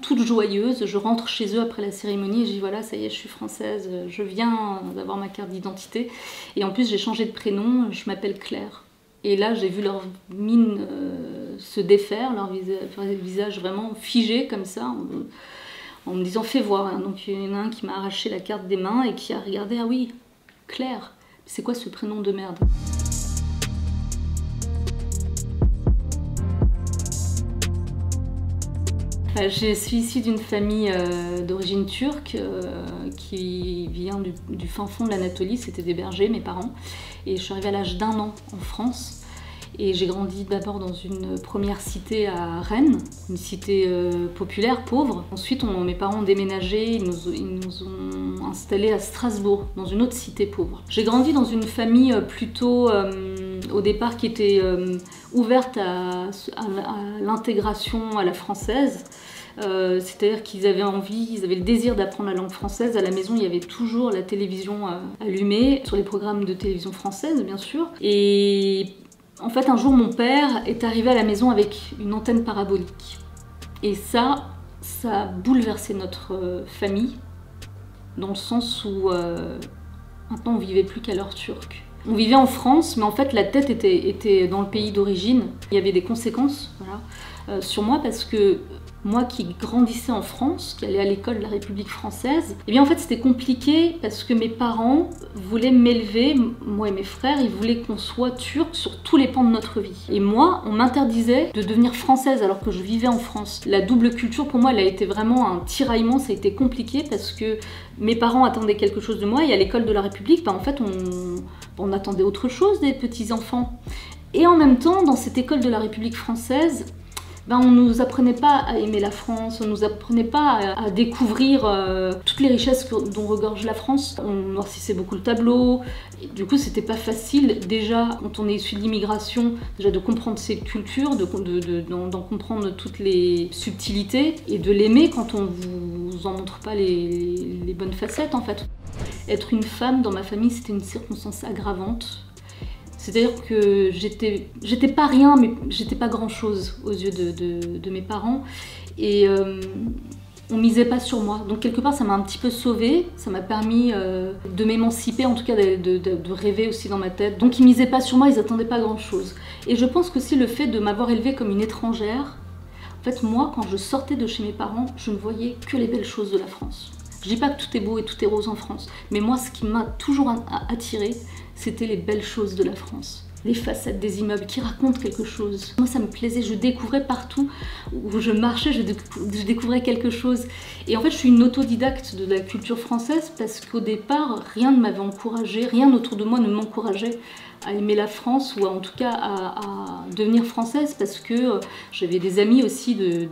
toute joyeuse, je rentre chez eux après la cérémonie et je dis voilà, ça y est, je suis française, je viens d'avoir ma carte d'identité. Et en plus, j'ai changé de prénom, je m'appelle Claire. Et là, j'ai vu leur mine se défaire, leur visage vraiment figé comme ça, en me disant fais voir. Donc il y en a un qui m'a arraché la carte des mains et qui a regardé, ah oui, Claire, c'est quoi ce prénom de merde? Je suis issue d'une famille d'origine turque qui vient du fin fond de l'Anatolie, c'était des bergers, mes parents. Et je suis arrivée à l'âge d'1 an en France. Et j'ai grandi d'abord dans une première cité à Rennes, une cité populaire, pauvre. Ensuite, mes parents ont déménagé, ils nous ont installés à Strasbourg, dans une autre cité pauvre. J'ai grandi dans une famille plutôt, au départ, qui était ouverte à l'intégration à la française. C'est-à-dire qu'ils avaient envie, ils avaient le désir d'apprendre la langue française. À la maison, il y avait toujours la télévision allumée, sur les programmes de télévision française, bien sûr. Et en fait, un jour, mon père est arrivé à la maison avec une antenne parabolique. Et ça a bouleversé notre famille, dans le sens où maintenant, on vivait plus qu'à l'heure turque. On vivait en France, mais en fait, la tête était dans le pays d'origine. Il y avait des conséquences, voilà, sur moi, parce que moi qui grandissais en France, qui allais à l'école de la République française, eh bien en fait c'était compliqué parce que mes parents voulaient m'élever, moi et mes frères, ils voulaient qu'on soit turcs sur tous les pans de notre vie. Et moi, on m'interdisait de devenir française alors que je vivais en France. La double culture pour moi, elle a été vraiment un tiraillement, ça a été compliqué parce que mes parents attendaient quelque chose de moi et à l'école de la République, en fait on attendait autre chose des petits enfants. Et en même temps, dans cette école de la République française, on ne nous apprenait pas à aimer la France, on ne nous apprenait pas à découvrir toutes les richesses dont regorge la France. On noircissait beaucoup le tableau, et du coup c'était pas facile déjà quand on est issu de l'immigration, déjà de comprendre cette culture, d'en comprendre toutes les subtilités et de l'aimer quand on vous en montre pas les bonnes facettes en fait. Être une femme dans ma famille, c'était une circonstance aggravante. C'est-à-dire que j'étais pas rien, mais j'étais pas grand-chose aux yeux de mes parents. Et on misait pas sur moi. Donc quelque part, ça m'a un petit peu sauvée. Ça m'a permis de m'émanciper, en tout cas de rêver aussi dans ma tête. Donc ils misaient pas sur moi, ils attendaient pas grand-chose. Et je pense qu'aussi le fait de m'avoir élevée comme une étrangère, en fait moi, quand je sortais de chez mes parents, je ne voyais que les belles choses de la France. Je dis pas que tout est beau et tout est rose en France, mais moi, ce qui m'a toujours attirée, c'était les belles choses de la France. Les façades des immeubles qui racontent quelque chose. Moi, ça me plaisait, je découvrais partout où je marchais, je découvrais quelque chose. Et en fait, je suis une autodidacte de la culture française parce qu'au départ, rien ne m'avait encouragée, rien autour de moi ne m'encourageait à aimer la France ou en tout cas à devenir française parce que j'avais des amis aussi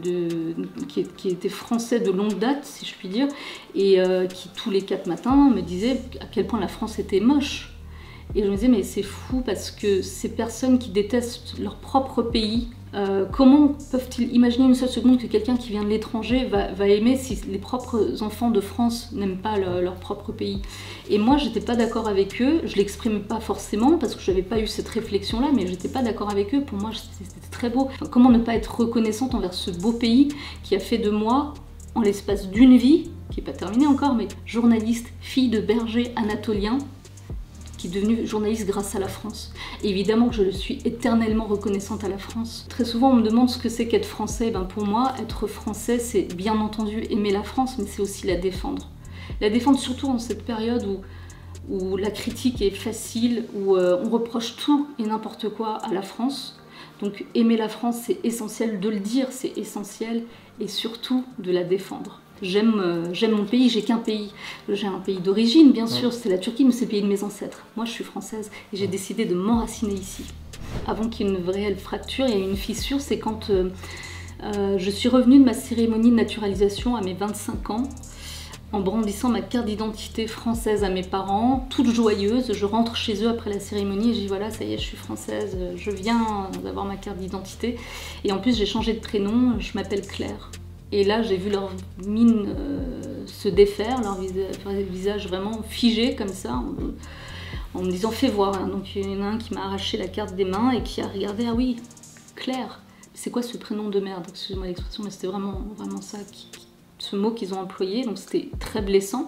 qui étaient français de longue date, si je puis dire, et qui tous les 4 matins me disaient à quel point la France était moche. Et je me disais mais c'est fou parce que ces personnes qui détestent leur propre pays, comment peuvent-ils imaginer une seule seconde que quelqu'un qui vient de l'étranger va aimer si les propres enfants de France n'aiment pas leur propre pays? Et moi, j'étais pas d'accord avec eux, je l'exprimais pas forcément parce que je n'avais pas eu cette réflexion-là, mais j'étais pas d'accord avec eux. Pour moi, c'était très beau. Enfin, comment ne pas être reconnaissante envers ce beau pays qui a fait de moi, en l'espace d'une vie, qui n'est pas terminée encore, mais journaliste, fille de berger anatolien, qui est devenue journaliste grâce à la France. Et évidemment que je le suis éternellement reconnaissante à la France. Très souvent, on me demande ce que c'est qu'être français. Pour moi, être français, c'est bien entendu aimer la France, mais c'est aussi la défendre. La défendre surtout en cette période où la critique est facile, où on reproche tout et n'importe quoi à la France. Donc aimer la France, c'est essentiel de le dire, c'est essentiel, et surtout de la défendre. J'aime mon pays, j'ai qu'un pays. J'ai un pays d'origine, bien sûr, c'est la Turquie, mais c'est le pays de mes ancêtres. Moi, je suis française et j'ai décidé de m'enraciner ici. Avant qu'il y ait une réelle fracture, il y a une fissure, c'est quand je suis revenue de ma cérémonie de naturalisation à mes 25 ans, en brandissant ma carte d'identité française à mes parents, toute joyeuse. Je rentre chez eux après la cérémonie et je dis voilà, ça y est, je suis française, je viens d'avoir ma carte d'identité. Et en plus, j'ai changé de prénom, je m'appelle Claire. Et là, j'ai vu leur mine se défaire, leur visage vraiment figé comme ça, en me disant fais voir. Donc il y en a un qui m'a arraché la carte des mains et qui a regardé, ah oui, Claire, c'est quoi ce prénom de merde? Excusez-moi l'expression, mais c'était vraiment ça ce mot qu'ils ont employé, donc c'était très blessant.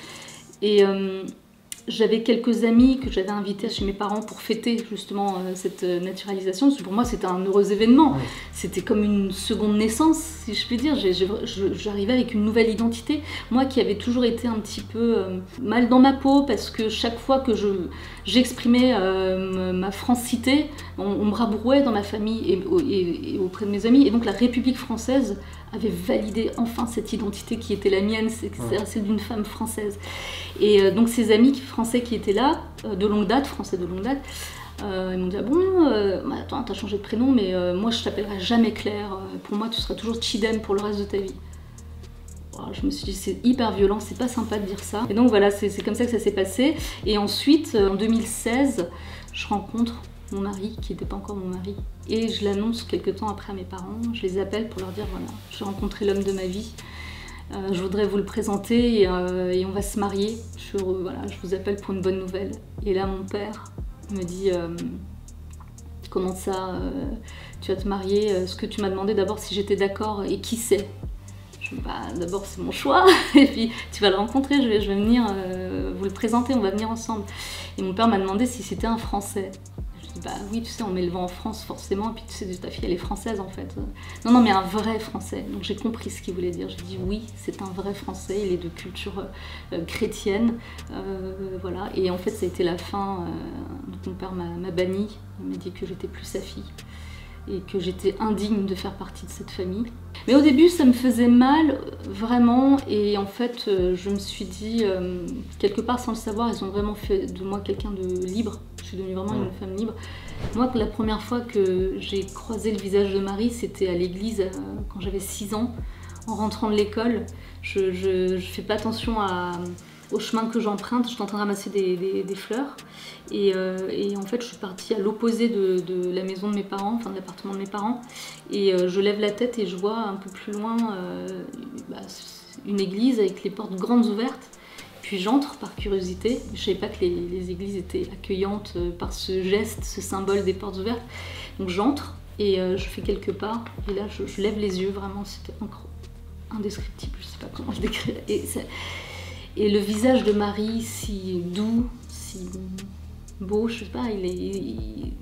Et j'avais quelques amis que j'avais invités chez mes parents pour fêter justement cette naturalisation. Parce que pour moi, c'était un heureux événement. Oui. C'était comme une seconde naissance, si je puis dire. J'arrivais avec une nouvelle identité. Moi qui avais toujours été un petit peu mal dans ma peau, parce que chaque fois que j'exprimais ma francité, on me rabrouait dans ma famille et auprès de mes amis. Et donc la République française avait validé enfin cette identité qui était la mienne, c'est celle d'une femme française. Et donc ces amis français qui étaient là, de longue date, français de longue date, ils m'ont dit ah bon, attends, t'as changé de prénom, mais moi je t'appellerai jamais Claire, pour moi tu seras toujours Chidem pour le reste de ta vie. Alors, je me suis dit c'est hyper violent, c'est pas sympa de dire ça. Et donc voilà, c'est comme ça que ça s'est passé. Et ensuite, en 2016, je rencontre mon mari, qui n'était pas encore mon mari, et je l'annonce quelques temps après à mes parents. Je les appelle pour leur dire voilà, j'ai rencontré l'homme de ma vie, je voudrais vous le présenter et on va se marier. Voilà, je vous appelle pour une bonne nouvelle. Et là mon père me dit comment ça, tu vas te marier, ce que tu m'as demandé d'abord si j'étais d'accord et qui c'est. Bah, d'abord c'est mon choix, et puis tu vas le rencontrer, je vais venir vous le présenter, on va venir ensemble. Et mon père m'a demandé si c'était un Français. Je dis bah oui, tu sais, on m'élevant en France forcément, et puis tu sais, ta fille elle est française en fait. Non, non, mais un vrai Français. Donc j'ai compris ce qu'il voulait dire. J'ai dit oui, c'est un vrai Français, il est de culture chrétienne. Voilà, et en fait ça a été la fin. Donc mon père m'a banni, il m'a dit que j'étais plus sa fille et que j'étais indigne de faire partie de cette famille. Mais au début, ça me faisait mal, vraiment, et en fait, je me suis dit, quelque part sans le savoir, ils ont vraiment fait de moi quelqu'un de libre. Je suis devenue vraiment une femme libre. Moi, la première fois que j'ai croisé le visage de Marie, c'était à l'église, quand j'avais 6 ans, en rentrant de l'école. Je fais pas attention au chemin que j'emprunte, je suis en train de ramasser des fleurs. Et en fait, je suis partie à l'opposé de la maison de mes parents, enfin de l'appartement de mes parents. Et je lève la tête et je vois un peu plus loin une église avec les portes grandes ouvertes. Puis j'entre par curiosité. Je ne savais pas que les églises étaient accueillantes par ce geste, ce symbole des portes ouvertes. Donc j'entre et je fais quelques pas. Et là, je lève les yeux, vraiment, c'était indescriptible. Je ne sais pas comment je décrirais. Et le visage de Marie, si doux, si beau, je sais pas, il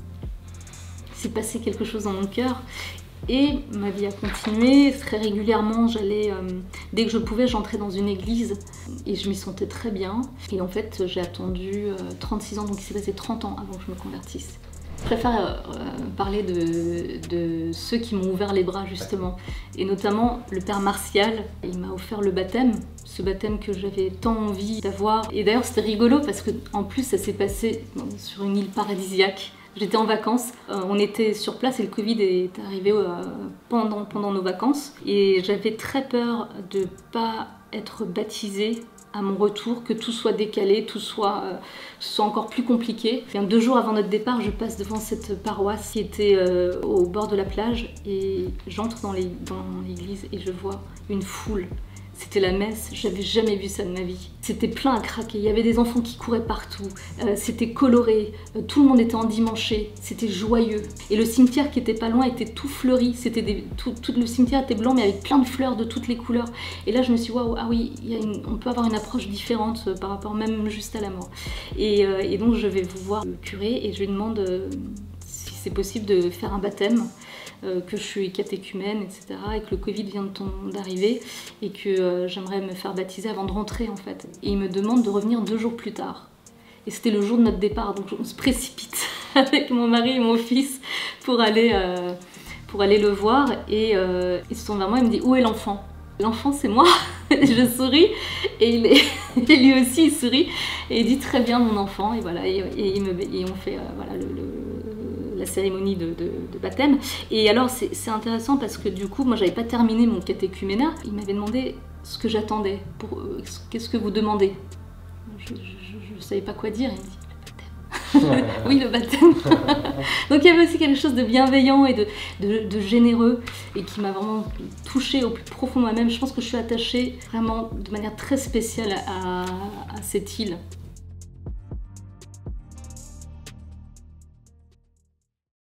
s'est passé quelque chose dans mon cœur. Et ma vie a continué, très régulièrement, j'allais, dès que je pouvais, j'entrais dans une église et je m'y sentais très bien. Et en fait, j'ai attendu 36 ans, donc il s'est passé 30 ans avant que je me convertisse. Je préfère parler de ceux qui m'ont ouvert les bras justement, et notamment le père Martial. Il m'a offert le baptême, ce baptême que j'avais tant envie d'avoir. Et d'ailleurs c'était rigolo parce que en plus ça s'est passé sur une île paradisiaque. J'étais en vacances, on était sur place et le Covid est arrivé pendant nos vacances. Et j'avais très peur de ne pas être baptisée à mon retour, que tout soit décalé, tout soit encore plus compliqué. Et 2 jours avant notre départ, je passe devant cette paroisse qui était au bord de la plage et j'entre dans l'église et je vois une foule. C'était la messe, j'avais jamais vu ça de ma vie. C'était plein à craquer, il y avait des enfants qui couraient partout, c'était coloré, tout le monde était endimanché, c'était joyeux. Et le cimetière qui était pas loin était tout fleuri, tout le cimetière était blanc mais avec plein de fleurs de toutes les couleurs. Et là je me suis dit waouh, ah oui, on peut avoir une approche différente par rapport même juste à la mort. Et donc je vais vous voir le curé et je lui demande si c'est possible de faire un baptême. Que je suis catéchumène, etc. et que le Covid vient d'arriver et que j'aimerais me faire baptiser avant de rentrer en fait. Et il me demande de revenir 2 jours plus tard. Et c'était le jour de notre départ, donc on se précipite avec mon mari et mon fils pour aller le voir. Et il se tourne vers moi et me dit « Où est l'enfant ?» L'enfant c'est moi. Je souris et lui aussi il sourit et il dit « Très bien mon enfant » et voilà, et on fait voilà, la cérémonie de baptême. Et alors c'est intéressant parce que du coup moi j'avais pas terminé mon catéchuménat. Il m'avait demandé ce que j'attendais, qu'est-ce que vous demandez. Je savais pas quoi dire. Il me dit le baptême. Oui, le baptême. Donc il y avait aussi quelque chose de bienveillant et de généreux et qui m'a vraiment touchée au plus profond de moi-même. Je pense que je suis attachée vraiment de manière très spéciale à cette île.